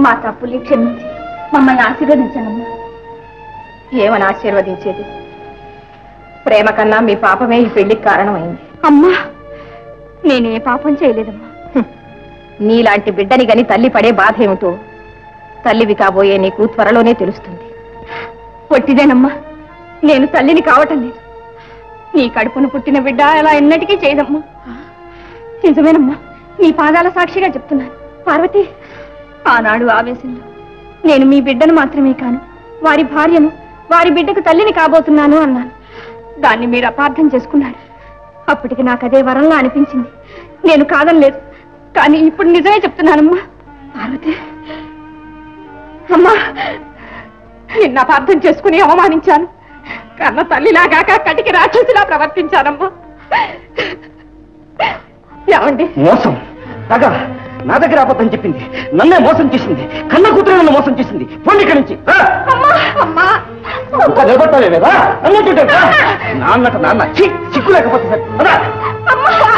మా తప్పుల్ని క్షమించి మమ్మల్ని ఆశీర్వదించనమ్మా. ఏమని ఆశీర్వదించేది? ప్రేమ కన్నా మీ పాపమే ఈ పెళ్లికి కారణమైంది. అమ్మా, నేనే పాపం చేయలేదమ్మా. నీలాంటి బిడ్డని గని తల్లి పడే బాధ ఏమిటో తల్లివి కాబోయే నీకు త్వరలోనే తెలుస్తుంది. పొట్టిదేనమ్మా, నేను తల్లిని కావటం లేదు. నీ కడుపును పుట్టిన బిడ్డ అలా ఎన్నటికీ చేయదమ్మా. నిజమేనమ్మా, నీ పాదాల సాక్షిగా చెప్తున్నాను. పార్వతి, ఆనాడు ఆవేశంలో నేను మీ బిడ్డను మాత్రమే కాను, వారి భార్యను, వారి బిడ్డకు తల్లిని కాబోతున్నాను అన్నాను. దాన్ని మీరు అపార్థం చేసుకున్నారు. అప్పటికి నాకు అదే వరంలా అనిపించింది. నేను కాదనలేదు, కానీ ఇప్పుడు నిజమే చెప్తున్నానమ్మా. పార్వతి అమ్మా, నిన్న అపార్థం చేసుకుని అవమానించాను. కన్న తల్లిలాగాక కటికి రాక్షసిలా ప్రవర్తించానమ్మా. ఏమండి? మోసం, తగ నా దగ్గర అబద్ధం చెప్పింది, నన్నే మోసం చేసింది, కన్న కూతురు నన్ను మోసం చేసింది. పోండి ఇక్కడి నుంచి. నిలబడతావే లేదా? అన్నట్టు నాన్నట నాన్న సిగ్గు లేకపోతే